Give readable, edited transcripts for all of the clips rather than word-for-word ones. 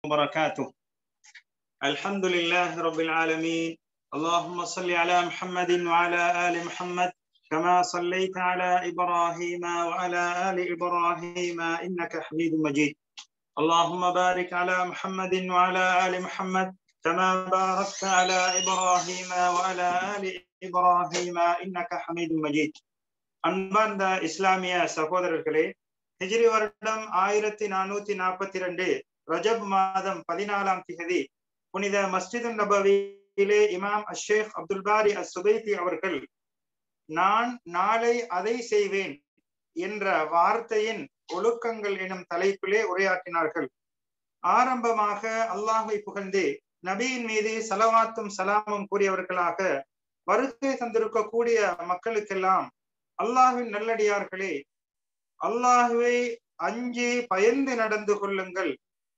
وبركاته. الحمد لله رب العالمين. اللهم صل على محمد وعلى آل محمد كما صليت على إبراهيم وعلى آل إبراهيم إنك حميد مجيد. اللهم بارك على محمد وعلى آل محمد كما باركت على إبراهيم وعلى آل إبراهيم إنك حميد مجيد. அன்பார்ந்த இஸ்லாமிய சகோதரர்களே, ஹிஜ்ரி வருடம் 1442 ரஜப் மாதம் 14ஆம் திகதி புனித மஸ்ஜிது நபவியிலே இமாம் அஷேக் அப்துல் பாரி அஸ்ஸுபைத்தி அவர்கள் நான் நாளை அதை செய்வேன் என்ற வார்த்தையின் ஒழுக்கங்கள் எனும் தலைப்பிலே உரையாற்றினார்கள். ஆரம்பமாக அல்லாஹ்வை புகழ்ந்து நபியின் மீது ஸலவாத்தும் சலாமும் கூறியவர்களாக வருகை தந்திருக்கக்கூடிய மக்களுக்கெல்லாம், அல்லாஹ்வின் நல்லடியார்களே, அல்லாஹ்வை அஞ்சி பயந்து நடந்து கொள்ளுங்கள்.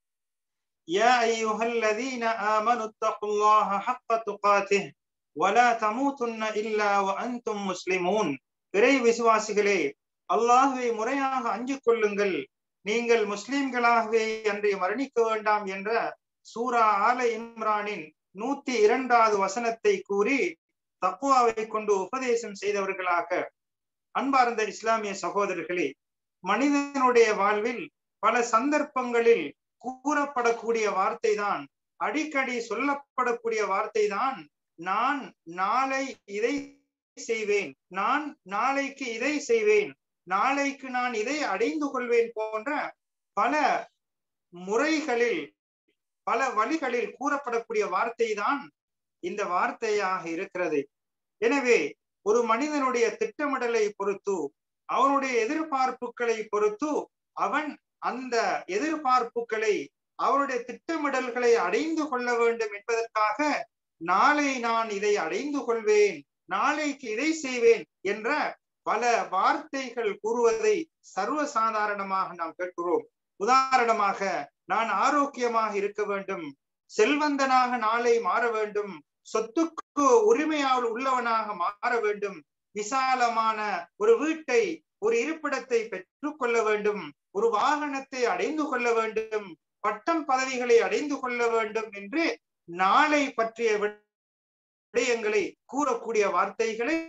யா அய்யுஹல்லதீன ஆமனுத்தகுல்லாஹ ஹக்க துகாத்திஹ் வலா தமூதுன்ன இல்லா வஅன்தும் முஸ்லிமூன். இறை விசுவாசிகளே, அல்லாஹ்வை முறையாக அஞ்சிக் கொள்ளுங்கள், நீங்கள் முஸ்லிம்களாகவே அன்றி மரணிக்க வேண்டாம் என்ற சூரா ஆல இம்ரானின் 102வது வசனத்தை கூறி தக்வாவை கொண்டு உபதேசம் செய்தவர்களாக, அன்பார்ந்த இஸ்லாமிய சகோதரர்களே, மனிதனுடைய வாழ்வில் பல சந்தர்ப்பங்களில் கூறப்படக்கூடிய வார்த்தை தான், அடிக்கடி சொல்லப்படக்கூடிய வார்த்தை தான், நான் நாளை இதை செய்வேன், நான் நாளைக்கு இதை செய்வேன், நாளைக்கு நான் இதை அடைந்து கொள்வேன் போன்ற பல முறைகளில் பல வழிகளில் கூறப்படக்கூடிய வார்த்தை தான் இந்த வார்த்தையாக இருக்கிறது. எனவே ஒரு மனிதனுடைய திட்டமிடலை பொறுத்து, அவனுடைய எதிர்பார்ப்புகளை பொறுத்து, அவன் அந்த எதிர்பார்ப்புகளை, அவருடைய திட்டமிடல்களை அடைந்து கொள்ள வேண்டும் என்பதற்காக நாளை நான் இதை அடைந்து கொள்வேன், நாளைக்கு இதை செய்வேன் என்ற பல வார்த்தைகள் கூறுவதை சர்வசாதாரணமாக நாம் கேட்கிறோம். உதாரணமாக, நான் ஆரோக்கியமாக இருக்க வேண்டும், செல்வந்தனாக நாளை மாற வேண்டும், சொத்துக்கு உரிமையால் உள்ளவனாக மாற வேண்டும், விசாலமான ஒரு வீட்டை, ஒரு இருப்பிடத்தை பெற்றுக் கொள்ள வேண்டும், ஒரு வாகனத்தை அடைந்து கொள்ள வேண்டும், பட்டம் பதவிகளை அடைந்து கொள்ள வேண்டும் என்று நாளை பற்றிய விடயங்களை கூறக்கூடிய வார்த்தைகளை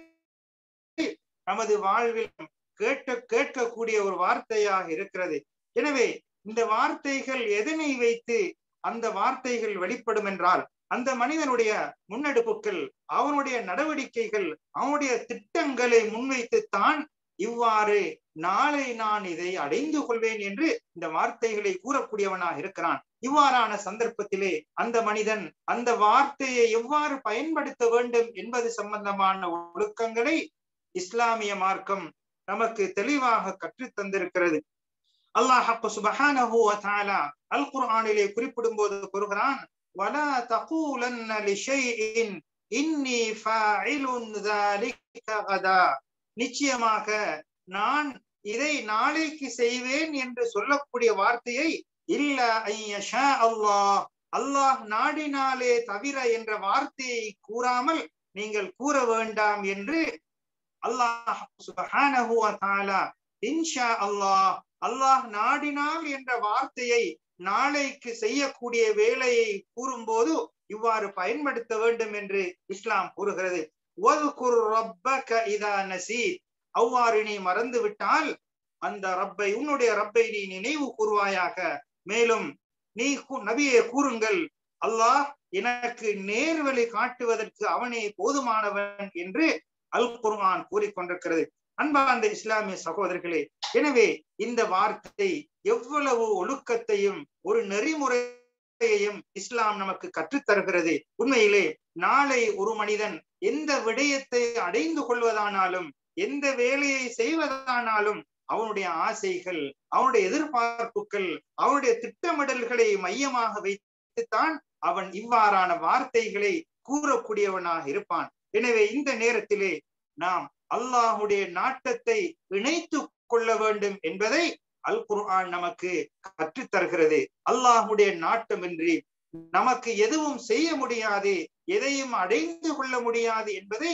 நமது வாழ்வில் கேட்கக்கூடிய ஒரு வார்த்தையாக இருக்கிறது. எனவே இந்த வார்த்தைகள் எதனை வைத்து அந்த வார்த்தைகள் வெளிப்படும் என்றால், அந்த மனிதனுடைய முன்னெடுப்புகள், அவனுடைய நடவடிக்கைகள், அவனுடைய திட்டங்களை முன்வைத்துத்தான் இவ்வாறு நாளை நான் இதை அடைந்து கொள்வேன் என்று இந்த வார்த்தைகளை கூறக்கூடியவனாக இருக்கிறான். இவ்வாறான சந்தர்ப்பத்திலே அந்த மனிதன் அந்த வார்த்தையை எவ்வாறு பயன்படுத்த வேண்டும் என்பது சம்பந்தமான ஒழுக்கங்களை இஸ்லாமிய மார்க்கம் நமக்கு தெளிவாக கற்றுத் தந்திருக்கிறது. அல்லாஹ் சுப்ஹானஹு வ தஆலா அல் குர்ஆனிலே குறிப்பிடும் போது கூறுகிறான், வலா தகூலன்ன லிஷைஇன் இன்னி ஃபாஇலுன் ذلك غدا. நிச்சயமாக நான் இதை நாளைக்கு செய்வேன் என்று சொல்லக்கூடிய வார்த்தையை இல்ல ஐயஷா அல்லாஹ், அல்லாஹ் நாடினாலே தவிர என்ற வார்த்தையை கூறாமல் நீங்கள் கூற வேண்டாம் என்று அல்லாஹ் சுப்ஹானஹு வ தஆலா இன்ஷா அல்லாஹ், அல்லாஹ் நாடினால் என்ற வார்த்தையை நாளைக்கு செய்யக்கூடிய வேலையை கூறும்போது இவ்வாறு பயன்படுத்த வேண்டும் என்று இஸ்லாம் கூறுகிறது. வذ்குர் ரப்பக இதா நஸீத். அவ்வாறு நீ மறந்து விட்டால் அந்த ரப்பை, உன்னுடைய ரப்பை நீ நினைவு கூறுவாயாக. மேலும் நீ நபியே கூறுங்கள், அல்லாஹ் எனக்கு நேர்வழி காட்டுவதற்கு அவனே போதுமானவன் என்று அல் குர்ஆன் கூறிக்கொண்டிருக்கிறது. அன்பார்ந்த இஸ்லாமிய சகோதரர்களே, எனவே இந்த வார்த்தை எவ்வளவு ஒழுக்கத்தையும் ஒரு நெறிமுறையையும் இஸ்லாம் நமக்கு கற்றுத்தருகிறது. உண்மையிலே நாளை ஒரு மனிதன் எந்த விடயத்தை அடைந்து கொள்வதானாலும், எந்த வேலையை செய்வதானாலும், அவனுடைய ஆசைகள், அவனுடைய எதிர்பார்ப்புகள், அவனுடைய திட்டமிடல்களை மையமாக வைத்துத்தான் அவன் இவ்வாறான வார்த்தைகளை கூறக்கூடியவனாக இருப்பான். எனவே இந்த நேரத்திலே நாம் அல்லாஹுடைய நாட்டத்தை இணைத்து கொள்ள வேண்டும் என்பதை அல் குர்ஆன் நமக்கு கற்றுத்தருகிறது. அல்லாஹுடைய நாட்டமின்றி நமக்கு எதுவும் செய்ய முடியாது, எதையும் அடைந்து கொள்ள முடியாது என்பதை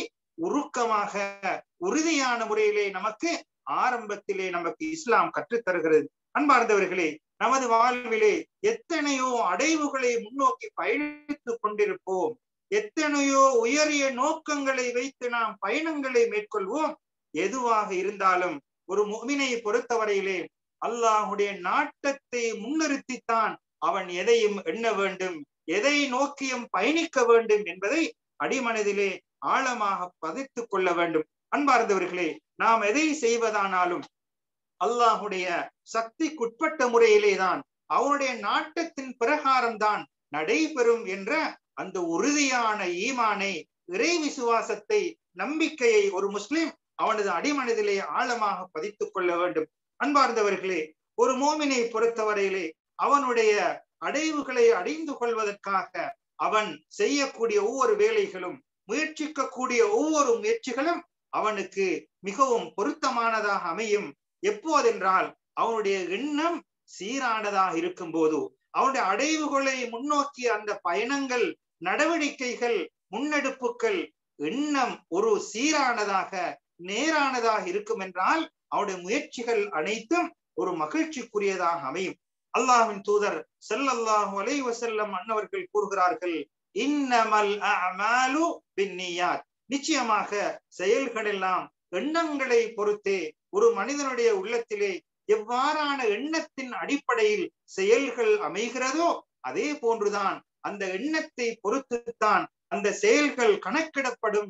உருக்கமாக, உறுதியான முறையிலே நமக்கு ஆரம்பத்திலே நமக்கு இஸ்லாம் கற்றுத்தருகிறது. அன்பார்ந்தவர்களே, நமது வாழ்விலே எத்தனையோ அடைவுகளை முன்னோக்கி பயணித்துக் கொண்டிருப்போம். எத்தனையோ உயரிய நோக்கங்களை வைத்து நாம் பயணங்களை மேற்கொள்வோம். எதுவாக இருந்தாலும் ஒரு முஃமினை பொறுத்தவரையிலே அல்லாஹுடைய நாட்டத்தை முன்னிறுத்தித்தான் அவன் எதையும் எண்ண வேண்டும், எதை நோக்கியும் பயணிக்க வேண்டும் என்பதை அடிமனதிலே ஆழமாக பதித்துக் கொள்ள வேண்டும். அன்பார்ந்தவர்களே, நாம் எதை செய்வதானாலும் அல்லாஹுடைய சக்திக்குட்பட்ட முறையிலேதான், அவனுடைய நாட்டத்தின் பிரகாரம்தான் நடைபெறும் என்ற அந்த உறுதியான ஈமானை, இறை விசுவாசத்தை, நம்பிக்கையை ஒரு முஸ்லிம் அவனது அடிமனதிலே ஆழமாக பதித்துக் கொள்ள வேண்டும். அன்பார்ந்தவர்களே, ஒரு மோமினை பொறுத்தவரையிலே அவனுடைய அடைவுகளை அடைந்து கொள்வதற்காக அவன் செய்யக்கூடிய ஒவ்வொரு வேலைகளும், முயற்சிக்கக்கூடிய ஒவ்வொரு முயற்சிகளும் அவனுக்கு மிகவும் பொருத்தமானதாக அமையும். எப்போதென்றால் அவனுடைய எண்ணம் சீரானதாக இருக்கும் போது, அவனுடைய அடைவுகளை முன்னோக்கிய அந்த பயணங்கள், நடவடிக்கைகள், முன்னெடுப்புகள், எண்ணம் ஒரு சீரானதாக நேரானதாக இருக்கும் என்றால் அவருடைய முயற்சிகள் அனைத்தும் ஒரு மகிழ்ச்சிக்குரியதாக அமையும். அல்லாஹ்வின் தூதர் ஸல்லல்லாஹு அலைஹி வஸல்லம் அன்னவர்கள் கூறுகிறார்கள், இன்னமல் அஅமாலு பின்னியாத், நிச்சயமாக செயல்கள் எல்லாம் எண்ணங்களை பொறுத்தே. ஒரு மனிதனுடைய உள்ளத்திலே எவ்வாறான எண்ணத்தின் அடிப்படையில் செயல்கள் அமைகிறதோ அதே போன்றுதான் அந்த எண்ணத்தை பொறுத்துத்தான் அந்த செயல்கள் கணக்கிடப்படும்,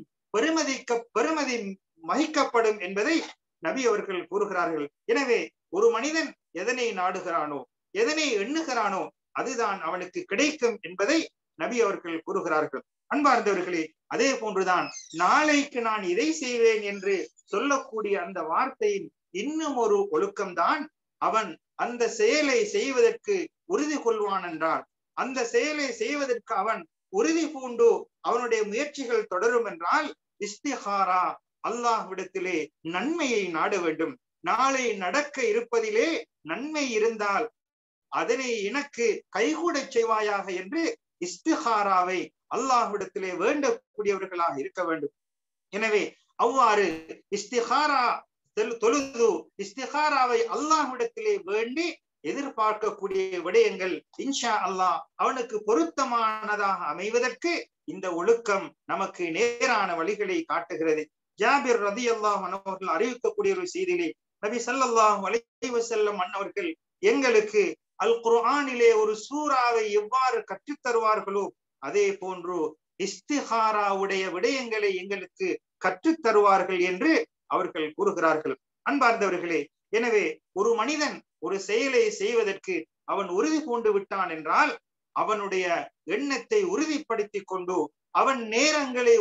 பெருமதி மதிக்கப்படும் என்பதை நபி அவர்கள் கூறுகிறார்கள். எனவே ஒரு மனிதன் எதனை நாடுகிறானோ, எதனை எண்ணுகிறானோ அதுதான் அவனுக்கு கிடைக்கும் என்பதை நபி அவர்கள் கூறுகிறார்கள். அன்பார்ந்தவர்களே, அதே போன்றுதான் நாளைக்கு நான் இதை செய்வேன் என்று சொல்லக்கூடிய அந்த வார்த்தையின் இன்னும் ஒரு ஒழுக்கம்தான், அவன் அந்த செயலை செய்வதற்கு உறுதி கொள்வான் என்றால், அந்த செயலை செய்வதற்கு அவன் உறுதி பூண்டு அவனுடைய முயற்சிகள் தொடரும் என்றால் இஸ்திஹாரா, அல்லாஹ்விடத்திலே நன்மையை நாட வேண்டும். நாளை நடக்க இருப்பதிலே நன்மை இருந்தால் அதனை எனக்கு கைகூட செய்வாயாக என்று இஸ்திஹாராவை அல்லாஹ்விடத்திலே வேண்டக்கூடியவர்களாக இருக்க வேண்டும். எனவே அவ்வாறு இஸ்திஹாரா தொழுது இஸ்திஹாராவை அல்லாஹ்விடத்திலே வேண்டி எதிர்பார்க்கக்கூடிய விடயங்கள் இன்ஷா அல்லாஹ் அவனுக்கு பொருத்தமானதாக அமைவதற்கு இந்த ஒழுக்கம் நமக்கு நேரான வழிகளை காட்டுகிறது. ஜாபிர் ரலியல்லாஹு அன்ஹு அவர்கள் அறிவிக்கக்கூடிய ஒரு செய்தியிலே நபி ஸல்லல்லாஹு அலைஹி வஸல்லம் அன்னவர்கள் எங்களுக்கு அல் குர்ஆனிலே ஒரு சூராவை எவ்வாறு கற்றுத் தருவார்களோ அதே போன்று இஸ்திஹாராவுடைய விடயங்களை எங்களுக்கு கற்றுத் தருவார்கள் என்று அவர்கள் கூறுகிறார்கள். அன்பார்ந்தவர்களே, எனவே ஒரு மனிதன் ஒரு செயலை செய்வதற்கு அவன் உறுதி பூண்டு விட்டான் என்றால் அவனுடைய எண்ணத்தை உறுதிப்படுத்தி கொண்டு அவன் நேரங்களை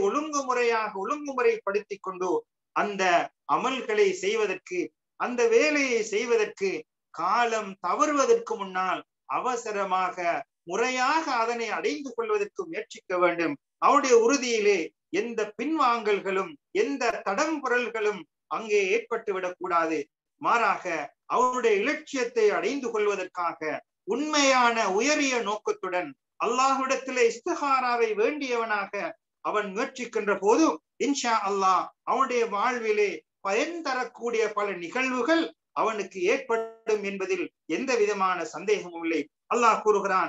ஒழுங்குமுறைப்படுத்தி கொண்டு அந்த அமல்களை செய்வதற்கு, அந்த வேலையை செய்வதற்கு காலம் தவறுவதற்கு முன்னால் அவசரமாக முறையாக அதனை அடைந்து கொள்வதற்கு முயற்சிக்க வேண்டும். அவனுடைய உறுதியிலே எந்த பின்வாங்கல்களும் எந்த தடம்புரல்களும் அங்கே ஏற்பட்டு விடக்கூடாது. மாறாக அவனுடைய இலட்சியத்தை அடைந்து கொள்வதற்காக உண்மையான உயரிய நோக்கத்துடன் அல்லாஹ்விடத்திலே இஸ்திஹாராவை வேண்டியவனாக அவன் முயற்சிக்கின்ற போது இன்ஷா அல்லாஹ் அவனுடைய வாழ்விலே பயன் தரக்கூடிய பல நிகழ்வுகள் அவனுக்கு ஏற்படும் என்பதில் எந்த விதமான சந்தேகமும் இல்லை. அல்லாஹ் கூறுகிறான்,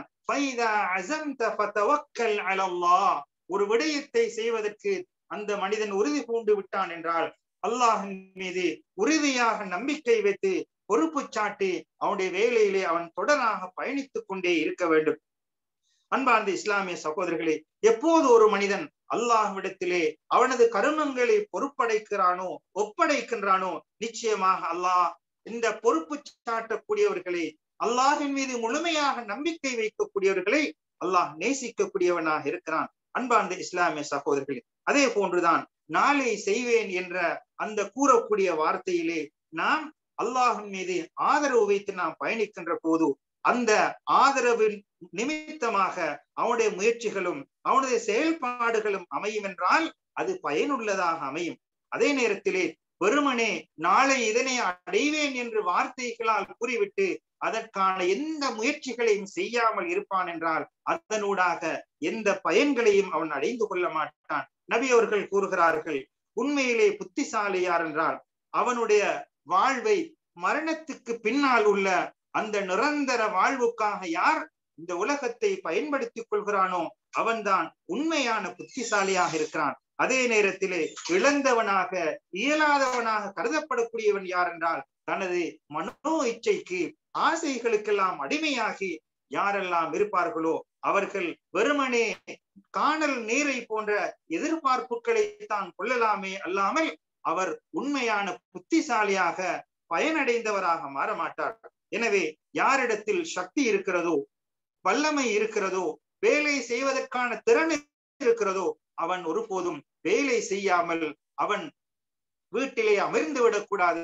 ஒரு விடயத்தை செய்வதற்கு அந்த மனிதன் உறுதி பூண்டு விட்டான் என்றால் அல்லாஹின் மீது உறுதியாக நம்பிக்கை வைத்து பொறுப்பு சாட்டி அவனுடைய வேலையிலே அவன் தொடராக பயணித்துக் கொண்டே இருக்க வேண்டும். அன்பார்ந்த இஸ்லாமிய சகோதரர்களே, எப்போது ஒரு மனிதன் அல்லாஹ்விடத்திலே அவனது கருமங்களை பொறுப்படைக்கிறானோ ஒப்படைக்கின்றானோ நிச்சயமாக அல்லாஹ் இந்த பொறுப்பு சாட்டக்கூடியவர்களை, அல்லாஹின் மீது முழுமையாக நம்பிக்கை வைக்கக்கூடியவர்களை அல்லாஹ் நேசிக்கக்கூடியவனாக இருக்கிறான். அன்பார்ந்த இஸ்லாமிய சகோதரர்களே, அதே போன்றுதான் நாளை செய்வேன் என்ற அந்த கூறக்கூடிய வார்த்தையிலே நாம் அல்லாஹின் மீது ஆதரவு வைத்து நாம் பயணிக்கின்ற போது அந்த ஆதரவின் நிமித்தமாக அவனுடைய முயற்சிகளும் அவனுடைய செயல்பாடுகளும் அமையும் என்றால் அது பயனுள்ளதாக அமையும். அதே நேரத்திலே வெறுமனே நாளை இதனை அடைவேன் என்று வார்த்தைகளால் கூறிவிட்டு அதற்கான எந்த முயற்சிகளையும் செய்யாமல் இருப்பான் என்றால் அதனூடாக எந்த பயன்களையும் அவன் அடைந்து கொள்ள மாட்டான். நபி அவர்கள் கூறுகிறார்கள், உண்மையிலே புத்திசாலி யார் என்றால் அவனுடைய வாழ்வை மரணத்துக்கு பின்னால் உள்ள அந்த நிரந்தர வாழ்வுக்காக யார் இந்த உலகத்தை பயன்படுத்திக் கொள்கிறானோ அவன்தான் உண்மையான புத்திசாலியாக இருக்கிறான். அதே நேரத்திலே இழந்தவனாக இயலாதவனாக கருதப்படக்கூடியவன் யார் என்றால் தனது மனோ இச்சைக்கு ஆசைகளுக்கெல்லாம் அடிமையாகி யாரெல்லாம் இருப்பார்களோ அவர்கள் வெறுமனே காணல் நீரை போன்ற எதிர்பார்ப்புகளை தான் கொள்ளலாமே அல்லாமல் அவர் உண்மையான புத்திசாலியாக பயனடைந்தவராக மாற மாட்டார். எனவே யாரிடத்தில் சக்தி இருக்கிறதோ, வல்லமை இருக்கிறதோ, வேலை செய்வதற்கான திறன் இருக்கிறதோ அவன் ஒருபோதும் வேலை செய்யாமல் அவன் வீட்டிலே அமர்ந்து விடக்கூடாது,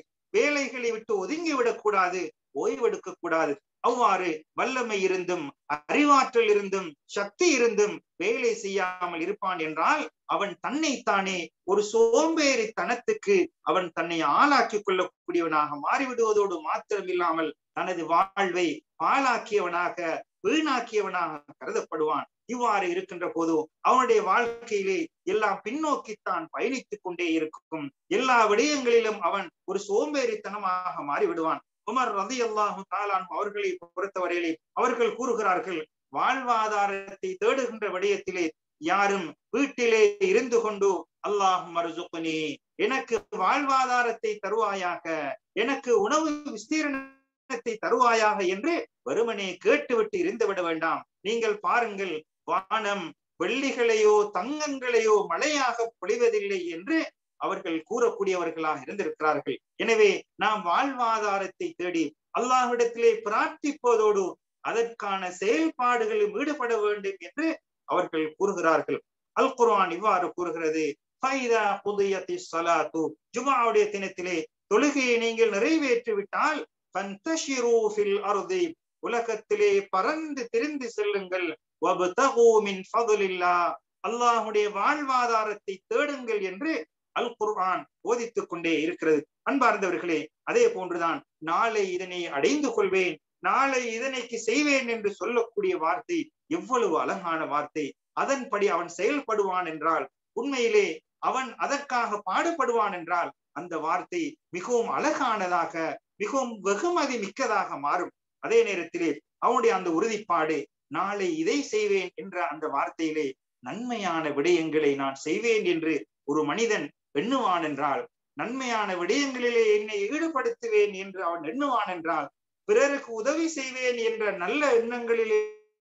வேலைகளை விட்டு ஒதுங்கி விடக்கூடாது, ஓய்வெடுக்க கூடாது. அவ்வாறு வல்லமை இருந்தும் அறிவாற்றல் இருந்தும் சக்தி இருந்தும் வேலை செய்யாமல் இருப்பான் என்றால் அவன் தன்னைத்தானே ஒரு சோம்பேறித்தனத்துக்கு அவன் தன்னை ஆளாக்கிக் கொள்ளக்கூடியவனாக மாறிவிடுவதோடு மாத்திரம் இல்லாமல் தனது வாழ்வை பாழாக்கியவனாக வீணாக்கியவனாக கருதப்படுவான். இவ்வாறு இருக்கின்ற போது அவனுடைய வாழ்க்கையிலே எல்லாம் பின்னோக்கித்தான் பயணித்துக் கொண்டே இருக்கும். எல்லா விடயங்களிலும் அவன் ஒரு சோம்பேறித்தனமாக மாறிவிடுவான். உமர் ரலியல்லாஹு தஆலா அன்ஹு அவர்களை பொறுத்தவரையிலே அவர்கள் கூறுகிறார்கள், வாழ்வாதாரத்தை தேடுகின்ற விடயத்திலே யாரும் வீட்டிலே இருந்து கொண்டு அல்லாஹும்ம ர்ஸுக்னி, எனக்கு வாழ்வாதாரத்தை தருவாயாக, எனக்கு உணவு விஸ்தீரணத்தை தருவாயாக என்று வெறுமனே கேட்டுவிட்டு இருந்து விட வேண்டாம். நீங்கள் பாருங்கள், வானம் வெள்ளிகளையோ தங்கங்களையோ மழையாக பொழிவதில்லை என்று அவர்கள் கூறக்கூடியவர்களாக இருந்திருக்கிறார்கள். எனவே நாம் வாழ்வாதாரத்தை தேடி அல்லாஹ்விடத்திலே பிரார்த்திப்பதோடு அதற்கான செயல்பாடுகளில் ஈடுபட வேண்டும் என்று அவர்கள் கூறுகிறார்கள். அல் குர்ஆன் இவ்வாறு கூறுகிறது, ஃபைதா குதியத்திஸ் ஸலாத்து, ஜும்ஆவுடைய தினத்திலே தொழுகையை நீங்கள் நிறைவேற்றிவிட்டால் ஃபன்தஷிரு ஃபில் அர்தி, உலகத்திலே பறந்து திரிந்து செல்லுங்கள், வப்தகு மின் ஃபضலில்லாஹ், அல்லாஹ்வுடைய வாழ்வாதாரத்தை தேடுங்கள் என்று அல் குர்ஆன் போதித்துக் கொண்டே இருக்கிறது. அன்பார்ந்தவர்களே, அதே போன்றுதான் நாளை இதனை அடைந்து கொள்வேன், நாளை இதனைக்கு செய்வேன் என்று சொல்லக்கூடிய வார்த்தை எவ்வளவு அழகான வார்த்தை. அதன்படி அவன் செயல்படுவான் என்றால், உண்மையிலே அவன் அதற்காக பாடுபடுவான் என்றால் அந்த வார்த்தை மிகவும் அழகானதாக மிகவும் வெகுமதி மிக்கதாக மாறும். அதே நேரத்திலே அவனுடைய அந்த உறுதிப்பாடு, நாளை இதை செய்வேன் என்ற அந்த வார்த்தையிலே நன்மையான விடயங்களை நான் செய்வேன் என்று ஒரு மனிதன் எண்ணுவான் என்றால், நன்மையான விடயங்களிலே என்னை ஈடுபடுத்துவேன் என்று அவன் எண்ணுவான் என்றால், பிறருக்கு உதவி செய்வேன் என்ற நல்ல எண்ணங்களிலே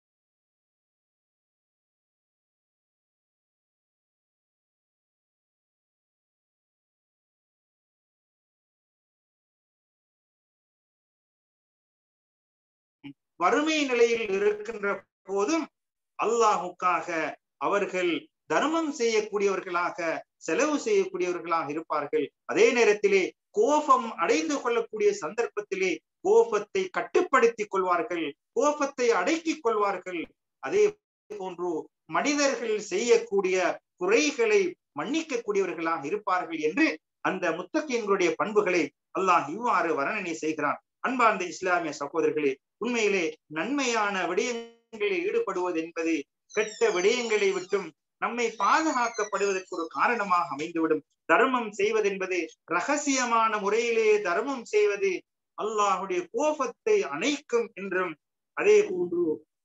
வறுமை நிலையில் இருக்கின்ற போதும் அல்லாஹுக்காக அவர்கள் தர்மம் செய்யக்கூடியவர்களாக செலவு செய்யக்கூடியவர்களாக இருப்பார்கள். அதே நேரத்திலே கோபம் அடைந்து கொள்ளக்கூடிய சந்தர்ப்பத்திலே கோபத்தை கட்டுப்படுத்திக் கொள்வார்கள், கோபத்தை அடக்கிக் கொள்வார்கள். அதே போன்று மனிதர்கள் செய்யக்கூடிய குறைகளை மன்னிக்க கூடியவர்களாக இருப்பார்கள் என்று அந்த முத்தகீன்களுடைய பண்புகளை அல்லாஹ் இவ்வாறு வர்ணனை செய்கிறான். அன்பார்ந்த இஸ்லாமிய சகோதரர்களே, உண்மையிலே நன்மையான விடயங்களில் ஈடுபடுவது என்பது கெட்ட விடயங்களை விட்டும் நம்மை பாதுகாக்கப்படுவதற்கு ஒரு காரணமாக அமைந்துவிடும். தர்மம் செய்வது என்பது ரகசியமான முறையிலே தர்மம் செய்வது அல்லாஹுடைய கோபத்தை அணைக்கும் என்றும், அதே போன்று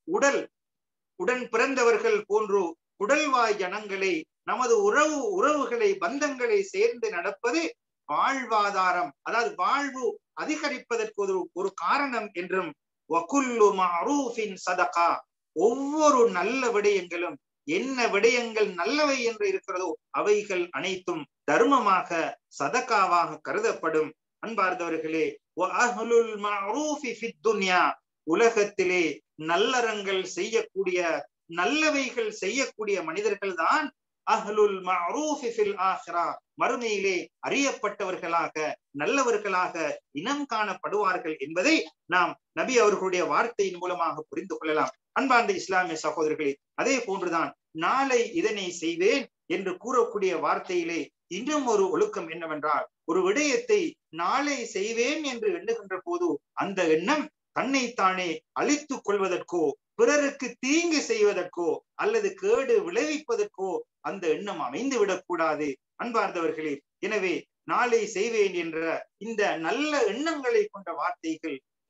உடன் பிறந்தவர்கள் போன்று உடல்வாய் ஜனங்களை நமது உறவுகளை பந்தங்களை சேர்ந்து நடப்பது வாழ்வாதாரம், அதாவது வாழ்வு அதிகரிப்பதற்கு ஒரு காரணம் என்றும், வகுல்லு மஅரூஃபின் ஸதகா, ஒவ்வொரு நல்ல விடயங்களும் என்ன விடயங்கள் நல்லவை என்று இருக்கிறதோ அவைகள் அனைத்தும் தர்மமாக சதகாவாக கருதப்படும். அன்பார்ந்தவர்களே, வஅஹ்லுல் மஅரூஃபி ஃபித் துன்யா, உலகத்திலே நல்லறங்கள் செய்யக்கூடிய நல்லவைகள் செய்யக்கூடிய மனிதர்கள் தான் அஹ்லுல் மஅரூஃபி ஃபில் ஆখিরা, மறுமையிலே அறியப்பட்டவர்களாக நல்லவர்களாக இனம் காணப்படுவார்கள் என்பதை நாம் நபி அவர்களுடைய வார்த்தையின் மூலமாக புரிந்து கொள்ளலாம். அன்பார்ந்த இஸ்லாமிய சகோதரர்களே, அதே போன்றுதான் நாளை இதனை செய்வேன் என்று கூறக்கூடிய வார்த்தையிலே இன்னும் ஒரு ஒழுக்கம் என்னவென்றால், ஒரு விடயத்தை நாளை செய்வேன் என்று எண்ணுகின்ற போது அந்த எண்ணம் தன்னைத்தானே அழித்துக் கொள்வதற்கோ பிறருக்கு தீங்கு செய்வதற்கோ அல்லது கேடு விளைவிப்பதற்கோ அந்த எண்ணம் அமைந்து விடக்கூடாது. அன்பார்ந்தவர்களே, எனவே நாளை செய்வேன் என்ற இந்த நல்ல எண்ணங்களை கொண்ட வார்த்தைகள்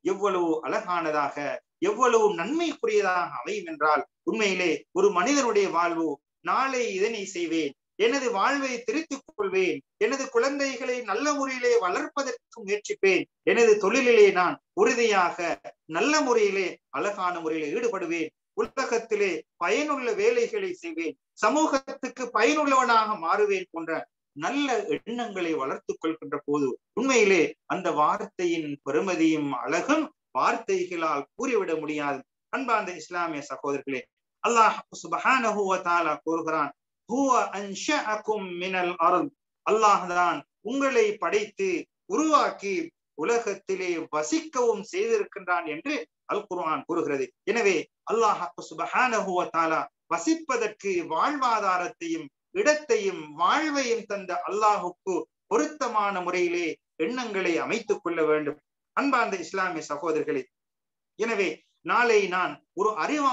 எவ்வளவு அழகானதாக எவ்வளவு நன்மைக்குரியதாக அமையும் என்றால், உண்மையிலே ஒரு மனிதனுடைய வாழ்வு நாளை இதனை செய்வேன், எனது வாழ்வை திருத்திக் கொள்வேன், எனது குழந்தைகளை நல்ல முறையிலே வளர்ப்பதற்கு முயற்சிப்பேன், எனது தொழிலிலே நான் உறுதியாக நல்ல முறையிலே அழகான முறையிலே ஈடுபடுவேன், உலகத்திலே பயனுள்ள வேலைகளை செய்வேன், சமூகத்துக்கு பயனுள்ளவனாக மாறுவேன் போன்ற நல்ல எண்ணங்களை வளர்த்துக் கொள்கின்ற போது உண்மையிலே அந்த வார்த்தையின் பெருமதியும் அழகும் வார்த்தைகளால் கூறிவிட முடியாது. அன்பார்ந்த இஸ்லாமிய சகோதரர்களே, அல்லாஹ் சுப்ஹானஹு வ தஆலா கூறுகிறான், ஹுவ அன்ஷஅகும் மினல் அர்த், அல்லாஹ் தான் உங்களை படைத்து உருவாக்கி உலகத்திலே வசிக்கவும் செய்திருக்கின்றான் என்று அல் குர்ஆன் கூறுகிறது. எனவே அல்லாஹ் சுப்ஹானஹு வ தஆலா வசிப்பதற்கு வாழ்வாதாரத்தையும் இடத்தையும் வாழ்வையும் தந்த அல்லாஹுக்கு பொருத்தமான முறையிலே எண்ணங்களை அமைத்துக் கொள்ள வேண்டும். அன்பார்ந்த இஸ்லாமிய சகோதரர்களே, எனவே நாளை நான் ஒரு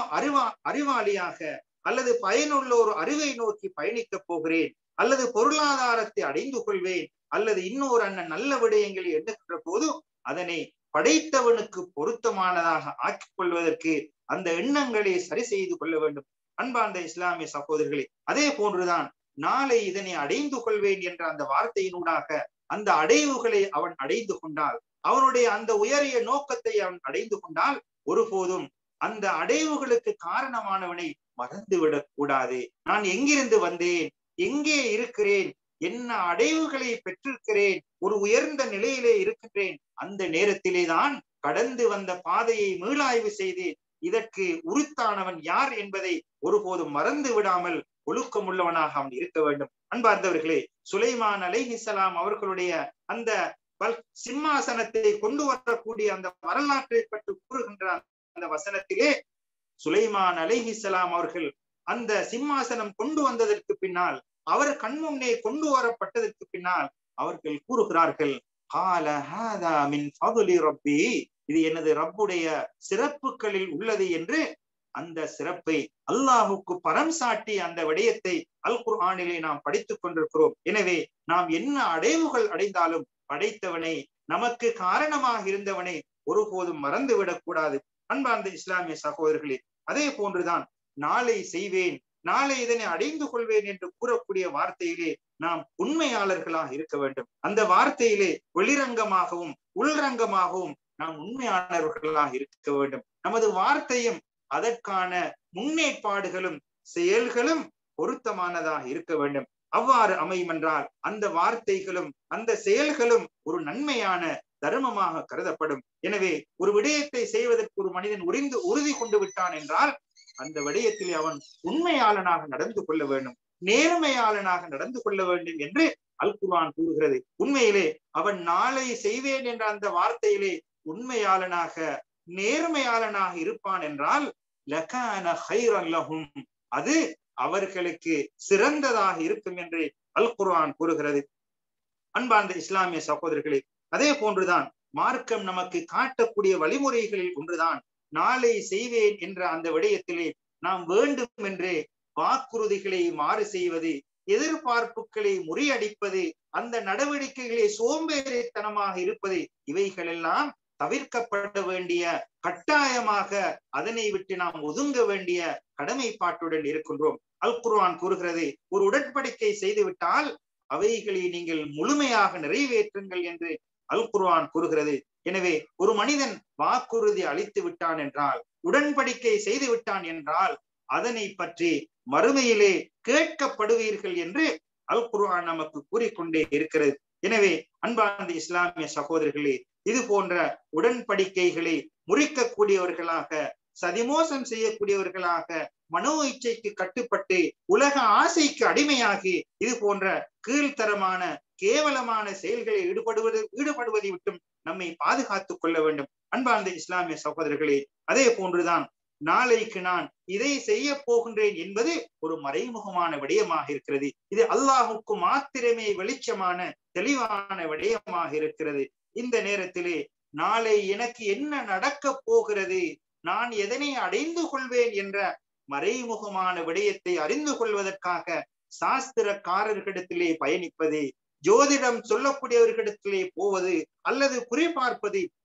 அறிவாளியாக அல்லது பயனுள்ள ஒரு அறிவை நோக்கி பயணிக்கப் போகிறேன், அல்லது பொருளாதாரத்தை அடைந்து கொள்வேன், அல்லது இன்னொரு நல்ல விடயங்களை எண்ணுகின்ற போது அதனை படைத்தவனுக்கு பொருத்தமானதாக ஆக்கிக் கொள்வதற்கு அந்த எண்ணங்களை சரி செய்து கொள்ள வேண்டும். அன்பார்ந்த இஸ்லாமிய சகோதரர்களே, அதே போன்றுதான் நாளை இதனை அடைந்து கொள்வேன் என்ற அந்த வார்த்தையினூடாக அந்த அடைவுகளை அவன் அடைந்து கொண்டால், அவனுடைய அந்த உயரிய நோக்கத்தை அவன் அடைந்து கொண்டால், ஒருபோதும் அந்த அடைவுகளுக்கு காரணமானவனை மறந்துவிடக் கூடாது. நான் எங்கிருந்து வந்தேன், எங்கே இருக்கிறேன், என்ன அடைவுகளை பெற்றிருக்கிறேன், ஒரு உயர்ந்த நிலையிலே இருக்கின்றேன், அந்த நேரத்திலே தான் கடந்து வந்த பாதையை மீளாய்வு செய்து இதற்கு உரித்தானவன் யார் என்பதை ஒருபோதும் மறந்து விடாமல் ஒழுக்கமுள்ளவனாக அவன் இருக்க வேண்டும். அன்பார்ந்தவர்களே, சுலைமான் அலைஹிஸ்ஸலாம் அவர்களுடைய அந்த சிம்மாசனத்தை கொண்டு வரக்கூடிய அந்த வரலாற்றை பற்றி கூறுகின்ற அந்த வசனத்திலே, சுலைமான் அலைஹிஸ்ஸலாம் அவர்கள் அந்த சிம்மாசனம் கொண்டு வந்ததற்கு பின்னால், அவர் கண்முன்னே கொண்டு வரப்பட்டதற்கு பின்னால் அவர்கள் கூறுகிறார்கள், இது எனது ரப்புடைய சிறப்புகளில் உள்ளது என்று அந்த சிறப்பை அல்லாஹுக்கு பரம் சாட்டி அந்த விடயத்தை அல் குர்ஆனிலே நாம் படித்துக் கொண்டிருக்கிறோம். எனவே நாம் என்ன அடைவுகள் அடைந்தாலும் படைத்தவனை, நமக்கு காரணமாக இருந்தவனை ஒருபோதும் மறந்துவிடக் கூடாது. அன்பார்ந்த இஸ்லாமிய சகோதரர்களே, அதே போன்றுதான் நாளை செய்வேன், நாளை இதனை அடைந்து கொள்வேன் என்று கூறக்கூடிய வார்த்தையிலே நாம் உண்மையாளர்களாக இருக்க வேண்டும். அந்த வார்த்தையிலே வெளிரங்கமாகவும் உள்ரங்கமாகவும் நாம் உண்மையாளர்களாக இருக்க வேண்டும். நமது வார்த்தையும் அதற்கான முன்னேற்பாடுகளும் செயல்களும் பொருத்தமானதாக இருக்க வேண்டும். அவ்வாறு அமையும் என்றால் அந்த வார்த்தைகளும் அந்த செயல்களும் ஒரு நன்மையான தர்மமாக கருதப்படும். எனவே ஒரு விடயத்தை செய்வதற்கு ஒரு மனிதன் உறுதி கொண்டு விட்டான் என்றால் அந்த விடயத்தில் அவன் உண்மையாளனாக நடந்து கொள்ள வேண்டும், நேர்மையாளனாக நடந்து கொள்ள வேண்டும் என்று அல் குர்ஆன் கூறுகிறது. உண்மையிலே அவன் நாளை செய்வேன் என்ற அந்த வார்த்தையிலே உண்மையாளனாக நேர்மையாளனாக இருப்பான் என்றால் லகான கைரன் லஹும், அது அவர்களுக்கு சிறந்ததாக இருக்கும் என்று அல் குர்ஆன் கூறுகிறது. அன்பார்ந்த இஸ்லாமிய சகோதரர்களே, அதே போன்றுதான் மார்க்கம் நமக்கு காட்டக்கூடிய வழிமுறைகளில் ஒன்றுதான் நாளை செய்வேன் என்ற அந்த விடயத்திலே நாம் வேண்டும் என்று வாக்குறுதிகளை மாறு செய்வது, எதிர்பார்ப்புகளை முறியடிப்பது, அந்த நடவடிக்கைகளை சோம்பேறித்தனமாக இருப்பது, இவைகளெல்லாம் தவிர்க்கப்பட வேண்டிய, கட்டாயமாக அதனை விட்டு நாம் ஒதுங்க வேண்டிய கடமைப்பாட்டுடன் இருக்கின்றோம். அல் குர்ஆன் கூறுகிறது, ஒரு உடன்படிக்கை செய்துவிட்டால் அவைகளை நீங்கள் முழுமையாக நிறைவேற்றுங்கள் என்று அல் குர்ஆன் கூறுகிறது. எனவே ஒரு மனிதன் வாக்குறுதி அளித்து விட்டான் என்றால், உடன்படிக்கை செய்து விட்டான் என்றால் அதனை பற்றி மறுமையிலே கேட்கப்படுவீர்கள் என்று அல் குர்ஆன் நமக்கு கூறிக்கொண்டே இருக்கிறது. எனவே அன்பார்ந்த இஸ்லாமிய சகோதரர்களே, இது போன்ற உடன்படிக்கைகளை முறிக்கக்கூடியவர்களாக, சதிமோசம் செய்யக்கூடியவர்களாக, மனோ இச்சைக்கு கட்டுப்பட்டு உலக ஆசைக்கு அடிமையாகி இது போன்ற கீழ்த்தரமான கேவலமான செயல்களை ஈடுபடுவதை விட்டும் நம்மை பாதுகாத்துக் கொள்ள வேண்டும். அன்பார்ந்த இஸ்லாமிய சகோதரர்களே, அதே போன்றுதான் நாளைக்கு நான் இதை செய்ய போகின்றேன் என்பது ஒரு மறைமுகமான விடயமாக இருக்கிறது. இது அல்லாஹுக்கு மாத்திரமே வெளிச்சமான தெளிவான விடயமாக இருக்கிறது. இந்த நேரத்திலே நாளை எனக்கு என்ன நடக்க போகிறது, நான் எதனை அடைந்து கொள்வேன் என்ற மறைமுகமான விடயத்தை அறிந்து கொள்வதற்காக சாஸ்திரக்காரர்களிடத்திலே பயணிப்பது, ஜோதிடம் சொல்லக்கூடியவர்களிடத்திலே போவது அல்லது குறிபார்ப்பது,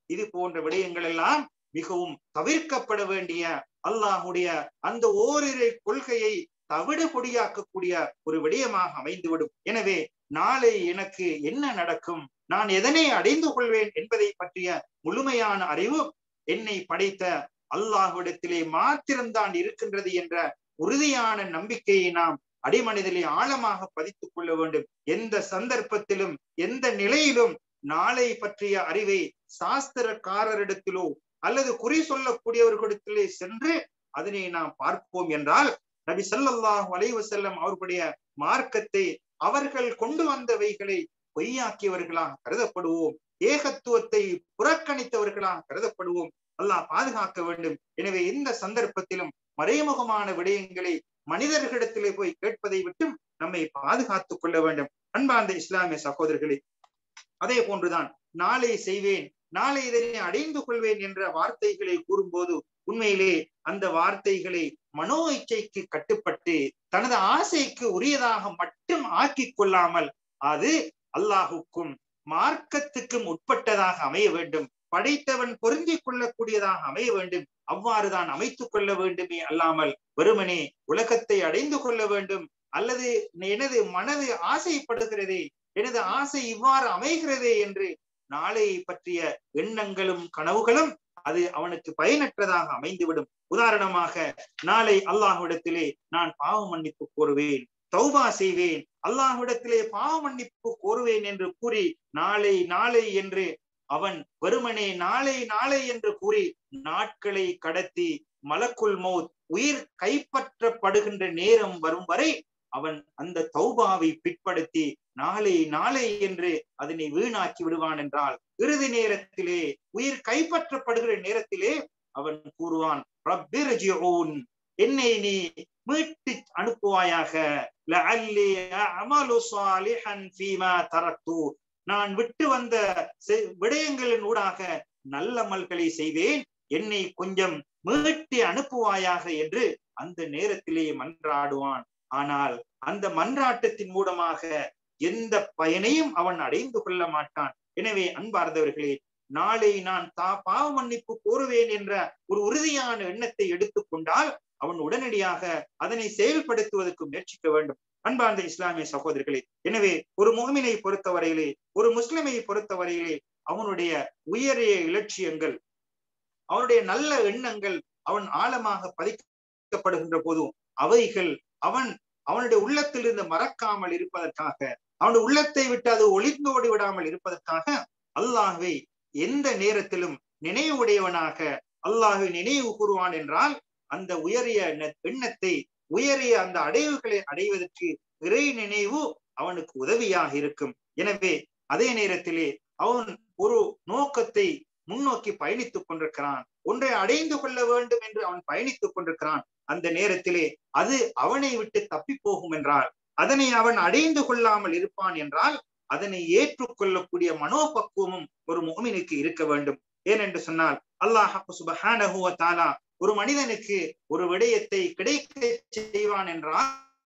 இது போன்ற விடயங்கள் எல்லாம் மிகவும் தவிர்க்கப்பட வேண்டிய அல்லாஹுடைய அந்த ஓரிரு கொள்கையை தவிடு பொடியாக்கக்கூடிய ஒரு விடயமாக அமைந்துவிடும். எனவே நாளை எனக்கு என்ன நடக்கும், நான் எதனை அடைந்து கொள்வேன் என்பதை பற்றிய முழுமையான அறிவு என்னை படைத்த அல்லாஹ்விடத்திலே மாத்திரம்தான் இருக்கின்றது என்ற உறுதியான நம்பிக்கையை நாம் அடிமனதிலே ஆழமாக பதித்துக் கொள்ள வேண்டும். எந்த சந்தர்ப்பத்திலும் எந்த நிலையிலும் நாளை பற்றிய அறிவை சாஸ்திரக்காரரிடத்திலோ அல்லது குறி சொல்லக்கூடியவர்களிடத்திலே சென்று அதனை நாம் பார்ப்போம் என்றால், நபி ஸல்லல்லாஹு அலைஹி வஸல்லம் அவர்களுடைய மார்க்கத்தை அவர்கள் கொண்டு வந்தவைகளை பொய்யாக்கியவர்களாக கருதப்படுவோம், ஏகத்துவத்தை புறக்கணித்தவர்களாக கருதப்படுவோம். அல்லாஹ் பாதுகாக்க வேண்டும். எனவே இந்த சந்தர்ப்பத்திலும் மறைமுகமான விடயங்களை மனிதர்களிடத்திலே போய் கேட்பதை விட்டும் நம்மை பாதுகாத்துக் கொள்ள வேண்டும். அன்பார்ந்த இஸ்லாமிய சகோதரர்களே, அதே போன்றுதான் நாளை செய்வேன், நாளை இதனை அடைந்து கொள்வேன் என்ற வார்த்தைகளை கூறும்போது உண்மையிலே அந்த வார்த்தைகளை மனோ இச்சைக்கு கட்டுப்பட்டு தனது ஆசைக்கு உரியதாக மட்டும் ஆக்கி கொள்ளாமல் அது அல்லாஹுக்கும் மார்க்கத்துக்கும் உட்பட்டதாக அமைய வேண்டும், படைத்தவன் பொருந்தி கொள்ளக்கூடியதாக அமைய வேண்டும். அவ்வாறுதான் அமைத்துக் கொள்ள வேண்டுமே அல்லாமல் வெறுமனே உலகத்தை அடைந்து கொள்ள வேண்டும் அல்லது எனது மனது ஆசைப்படுகிறதே, எனது ஆசை இவ்வாறு அமைகிறதே என்று நாளை பற்றிய எண்ணங்களும் கனவுகளும் அது அவனுக்கு பயனற்றதாக அமைந்துவிடும். உதாரணமாக, நாளை அல்லாஹ்விடத்திலே நான் பாவ மன்னிப்பு கோருவேன், தௌபா செய்வேன், அல்லாஹ்விடத்திலே பாவ மன்னிப்பு கோருவேன் என்று கூறி நாளை நாளை என்று அவன் வெறுமனே நாளை நாளை என்று கூறி நாட்களை கடத்தி மலக்குல் மௌத் உயிர் கைப்பற்றப்படுகின்ற நேரம் வரும் வரை அவன் அந்த தௌபாவை பிற்படுத்தி நாளை நாளை என்று அதனை வீணாக்கி விடுவான் என்றால், இறுதி நேரத்திலே உயிர் கைப்பற்றப்படுகிற நேரத்திலே அவன் கூறுவான், ரப்பிர்ஜிஊன், என்னை நீ மீட்டு அனுப்புவாயாக, லஅல்லி அஅமலு ஸாலிஹன் ஃபீமா தரக்து, நான் விட்டு வந்த விடயங்களின் ஊடாக நல்ல அமல்களை செய்வேன், என்னை கொஞ்சம் மீட்டி அனுப்புவாயாக என்று அந்த நேரத்திலே மன்றாடுவான். ஆனால் அந்த மன்றாட்டத்தின் மூலமாக எந்த பயனையும் அவன் அடைந்து கொள்ள மாட்டான். எனவே அன்பார்ந்தவர்களே, நாளை நான் பாவ மன்னிப்பு கோருவேன் என்ற ஒரு உறுதியான எண்ணத்தை எடுத்துக்கொண்டால் அவன் உடனடியாக அதனை செயல்படுத்துவதற்கு முயற்சிக்க வேண்டும். அன்பார்ந்த இஸ்லாமிய சகோதரர்களே, எனவே ஒரு முஃமினை பொறுத்தவரையிலே, ஒரு முஸ்லிமை பொறுத்தவரையிலே அவனுடைய உயரிய இலட்சியங்கள், அவனுடைய நல்ல எண்ணங்கள் அவன் ஆழமாக பதிக்கப்படுகின்ற போதும் அவைகள் அவனுடைய உள்ளத்தில் இருந்து மறக்காமல் இருப்பதற்காக, அவனுடைய உள்ளத்தை விட்டு அது ஒளிந்தோடி விடாமல் இருப்பதற்காக அல்லாஹ்வை எந்த நேரத்திலும் நினைவுடையவனாக அல்லாஹ்வை நினைவு கூறுவான் என்றால் அந்த உயரிய எண்ணத்தை, உயரிய அந்த அடைவுகளை அடைவதற்கு இறை நினைவு அவனுக்கு உதவியாக இருக்கும். எனவே அதே நேரத்திலே அவன் ஒரு நோக்கத்தை முன்னோக்கி பயணித்துக் கொண்டிருக்கிறான், ஒன்றை அடைந்து கொள்ள வேண்டும் என்று அவன் பயணித்துக் கொண்டிருக்கிறான். அந்த நேரத்திலே அது அவனை விட்டு தப்பி போகும் என்றால், அதனை அவன் அடைந்து கொள்ளாமல் இருப்பான் என்றால் அதனை ஏற்றுக்கொள்ளக்கூடிய மனோபக்குவமும் ஒரு முஃமினுக்கு இருக்க வேண்டும். ஏனென்று சொன்னால், அல்லாஹ் சுப்ஹானஹு வ தஆலா ஒரு மனிதனுக்கு ஒரு விடயத்தை கிடைக்க செய்வான் என்றால்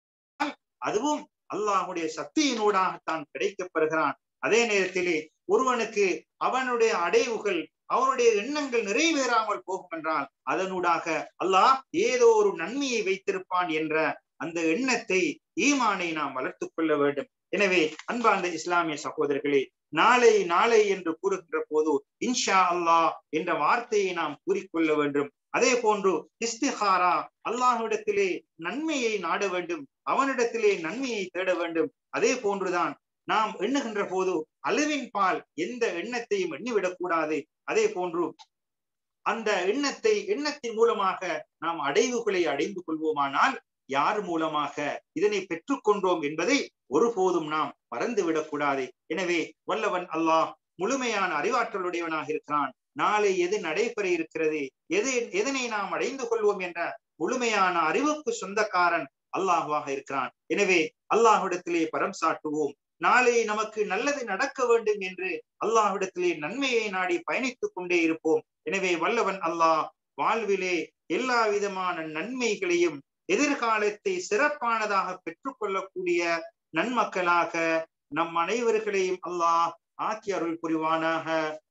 அதுவும் அல்லாஹுடைய சக்தியினூடாகத்தான் கிடைக்கப்பெறுகிறான். அதே நேரத்திலே ஒருவனுக்கு அவனுடைய அடைவுகள், அவனுடைய எண்ணங்கள் நிறைவேறாமல் போகும் என்றால் அதனூடாக அல்லாஹ் ஏதோ ஒரு நன்மையை வைத்திருப்பான் என்ற அந்த எண்ணத்தை, ஈமானை நாம் வளர்த்துக் கொள்ள வேண்டும். எனவே அன்பார்ந்த இஸ்லாமிய சகோதரர்களே, நாளை நாளை என்று கூறுகின்ற போது இன்ஷா அல்லாஹ் என்ற வார்த்தையை நாம் கூறிக்கொள்ள வேண்டும். அதே போன்று இஸ்திகாரா, அல்லாஹ்விடத்திலே நன்மையை நாட வேண்டும், அவனிடத்திலே நன்மையை தேட வேண்டும். அதே போன்றுதான் நாம் எண்ணுகின்ற போது அளவின் பால் எந்த எண்ணத்தையும் எண்ணிவிடக் கூடாது. அதே போன்று அந்த எண்ணத்தின் மூலமாக நாம் அடைவுகளை அடைந்து கொள்வோமானால் யார் மூலமாக இதனை பெற்றுக்கொண்டோம் என்பதை ஒருபோதும் நாம் மறந்துவிடக் கூடாது. எனவே வல்லவன் அல்லாஹ் முழுமையான அறிவாற்றலுடையவனாக இருக்கிறான். நாளை எது நடைபெற இருக்கிறது, எதனை நாம் அடைந்து கொள்வோம் என்ற முழுமையான அறிவுக்கு சொந்தக்காரன் அல்லாஹ்வாக இருக்கிறான். எனவே அல்லாஹ்விடத்திலே பரம் சாட்டுவோம். நாளை நமக்கு நல்லது நடக்க வேண்டும் என்று அல்லாஹ்விடத்திலே நன்மையை நாடி பயணித்துக் கொண்டே இருப்போம். எனவே வல்லவன் அல்லாஹ் வாழ்விலே எல்லா விதமான நன்மைகளையும், எதிர்காலத்தை சிறப்பானதாக பெற்றுக்கொள்ளக்கூடிய நன்மக்களாக நம் அனைவர்களையும் அல்லாஹ் ஆக்கி அருள் புரிவானாக.